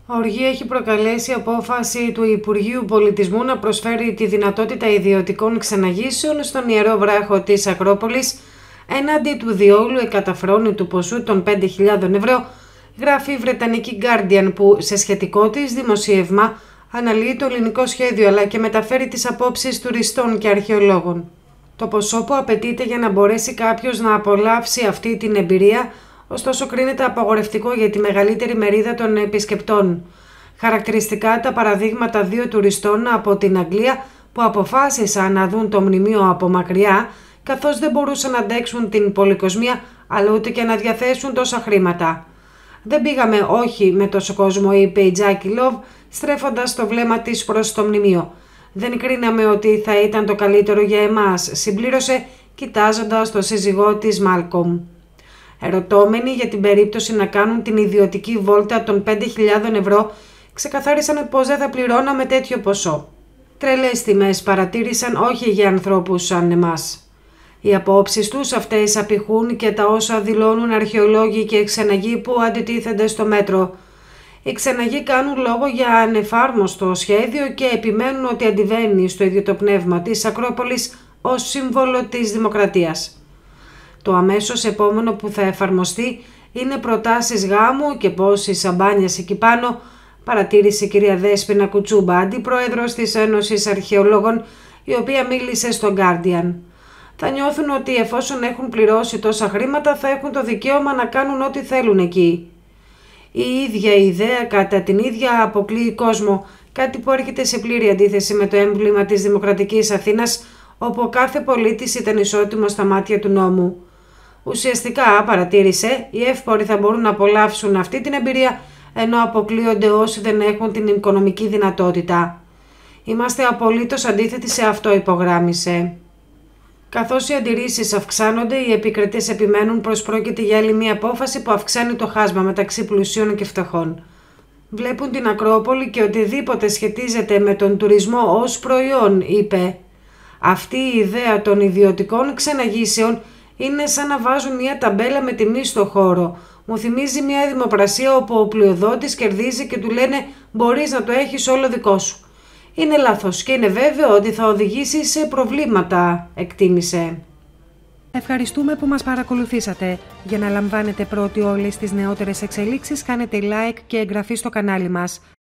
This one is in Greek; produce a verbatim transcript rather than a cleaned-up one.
Οργή έχει προκαλέσει απόφαση του Υπουργείου Πολιτισμού να προσφέρει τη δυνατότητα ιδιωτικών ξεναγήσεων στον Ιερό Βράχο της Ακρόπολης έναντι του διόλου εκαταφρόνητου ποσού των πέντε χιλιάδες ευρώ, γράφει η Βρετανική Guardian, που σε σχετικό της δημοσίευμα αναλύει το ελληνικό σχέδιο αλλά και μεταφέρει τις απόψεις τουριστών και αρχαιολόγων. Το ποσό που απαιτείται για να μπορέσει κάποιος να απολαύσει αυτή την εμπειρία, ωστόσο, κρίνεται απαγορευτικό για τη μεγαλύτερη μερίδα των επισκεπτών. Χαρακτηριστικά τα παραδείγματα δύο τουριστών από την Αγγλία που αποφάσισαν να δουν το μνημείο από μακριά, καθώς δεν μπορούσαν να αντέξουν την πολυκοσμία αλλά ούτε και να διαθέσουν τόσα χρήματα. «Δεν πήγαμε όχι με τόσο κόσμο», είπε η Τζάκι Λοβ, στρέφοντας το βλέμμα της προς το μνημείο. «Δεν κρίναμε ότι θα ήταν το καλύτερο για εμάς», συμπλήρωσε, κοιτάζοντας το σύζυγό της Μάλκομ. Ερωτώμενοι για την περίπτωση να κάνουν την ιδιωτική βόλτα των πέντε χιλιάδες ευρώ, ξεκαθάρισαν πως δεν θα πληρώναμε τέτοιο ποσό. «Τρελές τιμές», παρατήρησαν, «όχι για ανθρώπους σαν εμάς». Οι απόψεις τους αυτές απηχούν και τα όσα δηλώνουν αρχαιολόγοι και ξεναγοί που αντιτίθενται στο μέτρο. Οι ξεναγοί κάνουν λόγο για ανεφάρμοστο σχέδιο και επιμένουν ότι αντιβαίνει στο ίδιο το πνεύμα της Ακρόπολης ως σύμβολο της δημοκρατίας. Το αμέσως επόμενο που θα εφαρμοστεί είναι προτάσεις γάμου και πόσοι σαμπάνιες εκεί πάνω, παρατήρησε η κυρία Δέσποινα Κουτσούμπα, αντιπρόεδρος της Ένωσης Αρχαιολόγων, η οποία μίλησε στο Guardian. Θα νιώθουν ότι εφόσον έχουν πληρώσει τόσα χρήματα θα έχουν το δικαίωμα να κάνουν ό,τι θέλουν εκεί. Η ίδια η ιδέα κατά την ίδια αποκλείει κόσμο, κάτι που έρχεται σε πλήρη αντίθεση με το έμβλημα της Δημοκρατικής Αθήνας, όπου ο κάθε πολίτης ήταν ισότιμος στα μάτια του νόμου. Ουσιαστικά, παρατήρησε, οι εύποροι θα μπορούν να απολαύσουν αυτή την εμπειρία, ενώ αποκλείονται όσοι δεν έχουν την οικονομική δυνατότητα. «Είμαστε απολύτως αντίθετοι σε αυτό», υπογράμμισε. Καθώς οι αντιρρήσεις αυξάνονται, οι επικριτές επιμένουν πως πρόκειται για άλλη μια απόφαση που αυξάνει το χάσμα μεταξύ πλουσίων και φτωχών. «Βλέπουν την Ακρόπολη και οτιδήποτε σχετίζεται με τον τουρισμό ως προϊόν», είπε. «Αυτή η ιδέα των ιδιωτικών ξεναγήσεων είναι σαν να βάζουν μια ταμπέλα με τιμή στο χώρο. Μου θυμίζει μια δημοπρασία όπου ο πλειοδότης κερδίζει και του λένε «μπορείς να το έχεις όλο δικό σου». Είναι λάθος και είναι βέβαιο ότι θα οδηγήσει σε προβλήματα», εκτίμησε. Ευχαριστούμε που μας παρακολουθήσατε. Για να λαμβάνετε πρώτοι όλες τις νεότερες εξελίξεις, κάνετε like και εγγραφή στο κανάλι μας.